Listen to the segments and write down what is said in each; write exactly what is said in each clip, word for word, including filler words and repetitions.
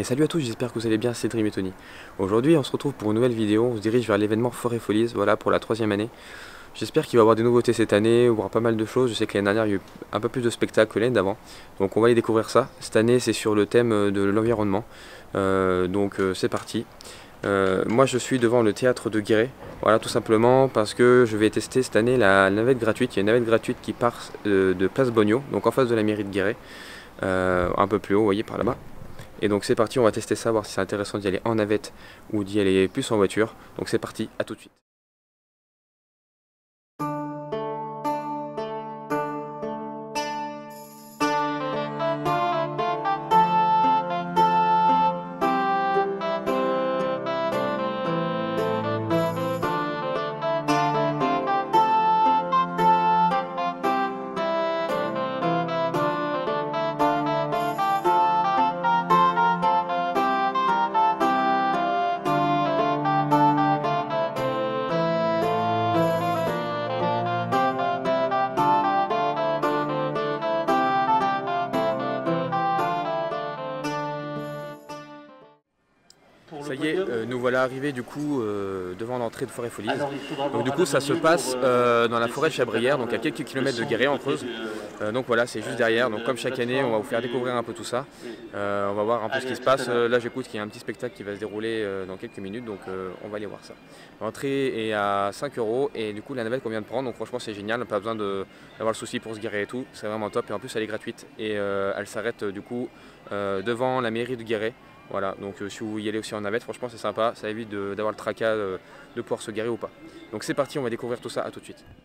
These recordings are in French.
Et salut à tous, j'espère que vous allez bien, c'est Dream et Tony. Aujourd'hui on se retrouve pour une nouvelle vidéo, on se dirige vers l'événement Forêt Folies, voilà pour la troisième année. J'espère qu'il va y avoir des nouveautés cette année, on va voir pas mal de choses, je sais que l'année dernière il y a eu un peu plus de spectacles que l'année d'avant. Donc on va aller découvrir ça, cette année c'est sur le thème de l'environnement, euh, donc euh, c'est parti. Euh, moi je suis devant le théâtre de Guéret, voilà tout simplement parce que je vais tester cette année la navette gratuite. Il y a une navette gratuite qui part de, de Place Bogno, donc en face de la mairie de Guéret, euh, un peu plus haut, vous voyez par là-bas. Et donc c'est parti, on va tester ça, voir si c'est intéressant d'y aller en navette ou d'y aller plus en voiture. Donc c'est parti, à tout de suite. Ça y est, euh, nous voilà arrivés du coup euh, devant l'entrée de Forêt Folies. Donc du coup ça se passe euh, dans la forêt de Chabrières, donc à quelques kilomètres de Guéret en Creuse. Euh, donc voilà, c'est juste derrière. Donc comme chaque année, on va vous faire découvrir un peu tout ça. Euh, on va voir un peu ce qui se passe. Euh, là j'écoute qu'il y a un petit spectacle qui va se dérouler euh, dans quelques minutes, donc euh, on va aller voir ça. L'entrée est à cinq euros et du coup la navette qu'on vient de prendre, donc franchement c'est génial, on n'a pas besoin d'avoir le souci pour se garer et tout. C'est vraiment top et en plus elle est gratuite et euh, elle s'arrête euh, du coup euh, devant la mairie de Guéret. Voilà, donc euh, si vous y allez aussi en navette, franchement c'est sympa, ça évite d'avoir le tracas euh, de pouvoir se garer ou pas. Donc c'est parti, on va découvrir tout ça, à tout de suite.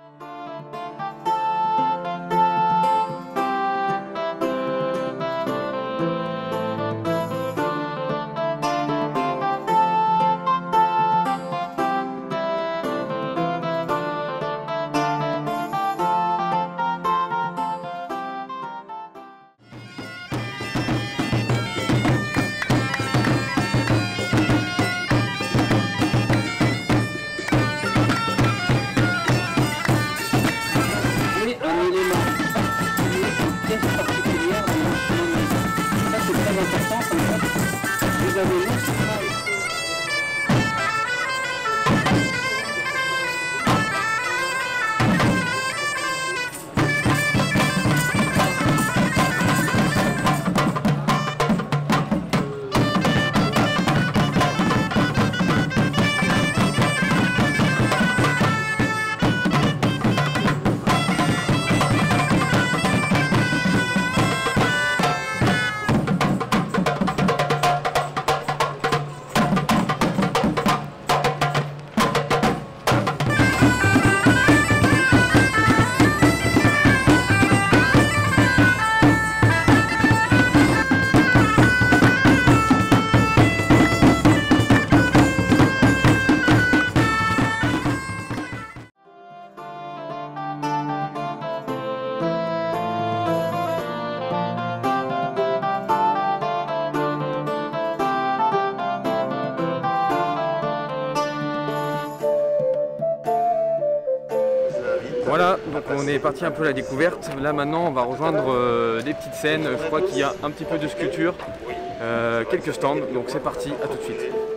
Voilà, donc on est parti un peu à la découverte. Là maintenant on va rejoindre euh, des petites scènes. Je crois qu'il y a un petit peu de sculpture, euh, quelques stands, donc c'est parti, à tout de suite.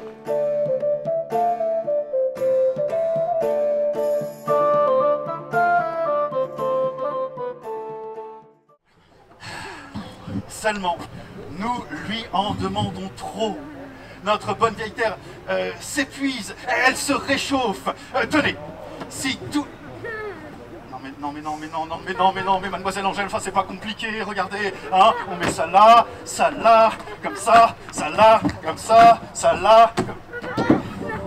Seulement, nous lui en demandons trop. Notre bonne vieille terre euh, s'épuise, elle se réchauffe. Euh, tenez, si tout... Non mais non mais non non mais non mais non mais mademoiselle Angèle, enfin c'est pas compliqué, regardez, hein, on met ça là, ça là, comme ça, ça là, comme ça, ça là. Comme...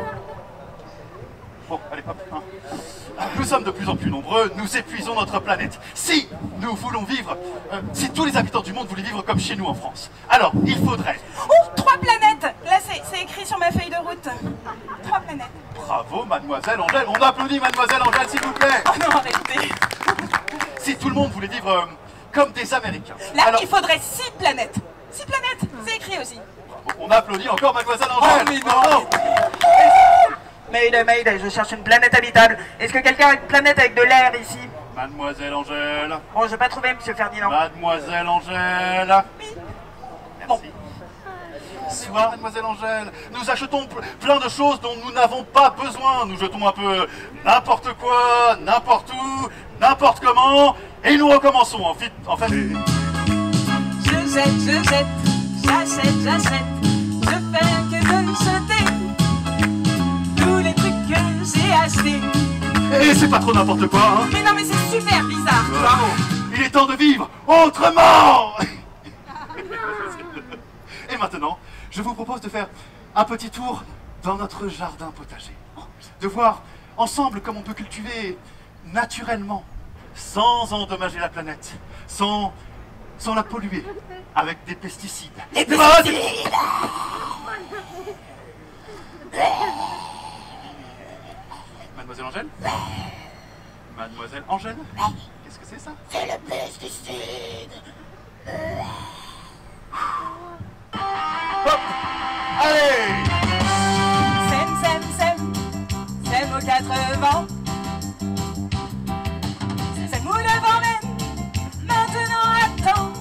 Bon, allez hop, hein. Nous sommes de plus en plus nombreux, nous épuisons notre planète. Si nous voulons vivre, euh, si tous les habitants du monde voulaient vivre comme chez nous en France, alors il faudrait... Oh, trois planètes! Là c'est écrit sur ma feuille de route. Trois planètes. Bravo mademoiselle Angèle, on applaudit mademoiselle Angèle s'il vous plaît. Oh non, arrêtez. Si tout le monde voulait vivre euh, comme des Américains. Là alors... il faudrait six planètes. Six planètes, c'est écrit aussi. On applaudit encore mademoiselle Angèle. Oh mais non. Mayday, Mayday, je cherche une planète habitable. Est-ce que quelqu'un a une planète avec de l'air ici? Mademoiselle Angèle. Bon, je n'ai pas trouvé, monsieur Ferdinand. Mademoiselle Angèle. Oui. Merci. Soit, mademoiselle Angèle, nous achetons plein de choses dont nous n'avons pas besoin. Nous jetons un peu n'importe quoi, n'importe où, n'importe comment, et nous recommençons. En fait, en fait... Je jette, je jette, j'achète, j'achète, je fais que de jeter tous les trucs que j'ai achetés. Et c'est pas trop n'importe quoi, hein? Mais non, mais c'est super bizarre, euh, quoi. Il est temps de vivre autrement. Et maintenant, je vous propose de faire un petit tour dans notre jardin potager. De voir ensemble comment on peut cultiver naturellement, sans endommager la planète, sans, sans la polluer avec des pesticides. Des pesticides. Mademoiselle Angèle? Mademoiselle Angèle? Qu'est-ce que c'est ça? C'est le pesticide. Hop! Allez! Sème, sème, sème, sème aux quatre vents. Sème où le vent mène, maintenant attends.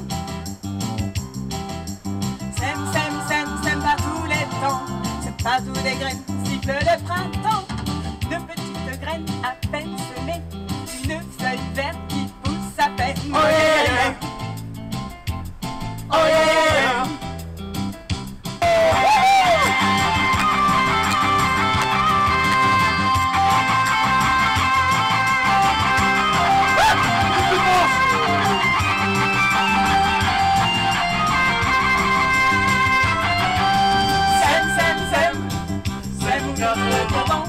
Sème, sème, sème, sème par tous les temps. Sème partout des graines, siffle le printemps. De petites graines à peine semées, une feuille verte qui pousse à peine. Oh yeah, yeah. Oh yeah, yeah. Sème, sème, sème, sème où le vent.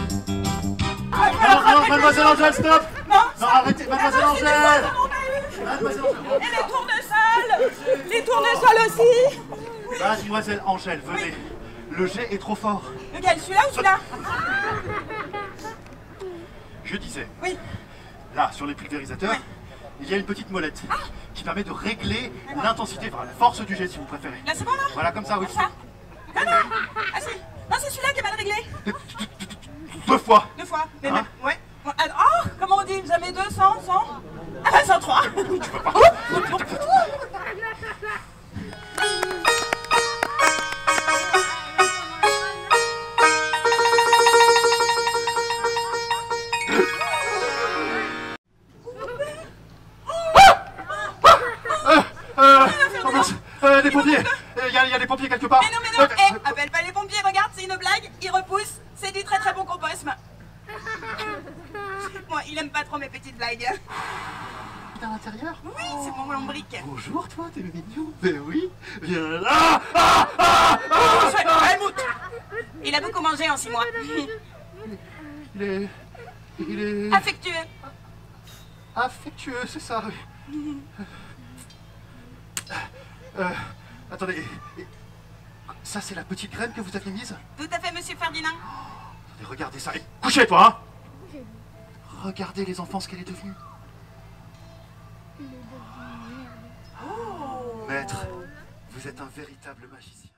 Non, non, mademoiselle Angèle, stop! Non, Non, arrêtez, mademoiselle Ah, Angèle! c'est Mademoiselle Angèle! Et les tournesols, les tournesols aussi. Mademoiselle Angèle, venez. Le jet est trop fort. Lequel, celui-là ou celui-là? Je disais, Oui. là, sur les pulvérisateurs, il y a une petite molette qui permet de régler l'intensité, enfin la force du jet si vous préférez. Là, c'est bon, là? Voilà, comme ça, oui. Comme ça? Non, non. Ah, si. Non, c'est celui-là qui est mal réglé. Deux fois. Deux fois. Mais Hein? même, ouais. Bon, ah, oh, comment on dit? Jamais deux, cent, cent? Ah, bah, cent trois. Tu peux pas. Euh, oh mince, euh, des pompiers. Il y, a- y a des pompiers quelque part. Mais non, mais non. Euh, Eh, appelle pas les pompiers, regarde, c'est une blague. Ils repoussent. C'est du très très bon compost. Moi, il aime pas trop mes petites blagues. à l'intérieur. Oui, c'est mon lombric. Bonjour toi, t'es mignon. Ben oui, viens là. Ah, ah, ah, C'est ah. Helmut. Il a beaucoup mangé en six mois. Il est... Il est... Affectueux. affectueux, c'est ça, oui. Euh, attendez, ça c'est la petite graine que vous aviez mise? Tout à fait, monsieur Ferdinand. Attendez, regardez ça. Et couchez toi, hein. Regardez les enfants ce qu'elle est devenue. Maître, vous êtes un véritable magicien.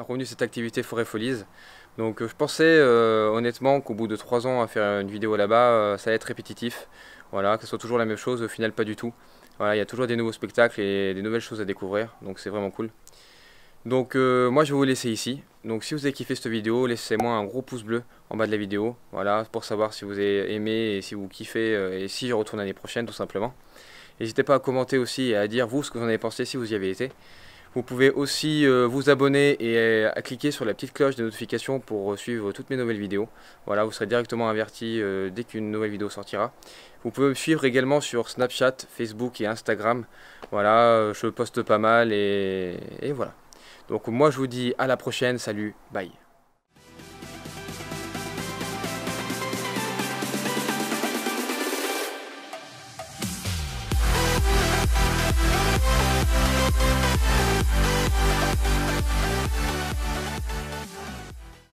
convenu cette activité Forêt Folies. Donc je pensais euh, honnêtement qu'au bout de trois ans à faire une vidéo là-bas, euh, ça allait être répétitif. Voilà, que ce soit toujours la même chose, au final pas du tout. Voilà, il y a toujours des nouveaux spectacles et des nouvelles choses à découvrir, donc c'est vraiment cool. Donc euh, moi je vais vous laisser ici. Donc si vous avez kiffé cette vidéo, laissez-moi un gros pouce bleu en bas de la vidéo. Voilà, pour savoir si vous avez aimé et si vous kiffez euh, et si je retourne l'année prochaine tout simplement. N'hésitez pas à commenter aussi et à dire vous ce que vous en avez pensé si vous y avez été. Vous pouvez aussi euh, vous abonner et euh, à cliquer sur la petite cloche de notification pour suivre toutes mes nouvelles vidéos. Voilà, vous serez directement averti euh, dès qu'une nouvelle vidéo sortira. Vous pouvez me suivre également sur Snapchat, Facebook et Instagram. Voilà, euh, je poste pas mal et, et voilà. Donc moi je vous dis à la prochaine, salut, bye.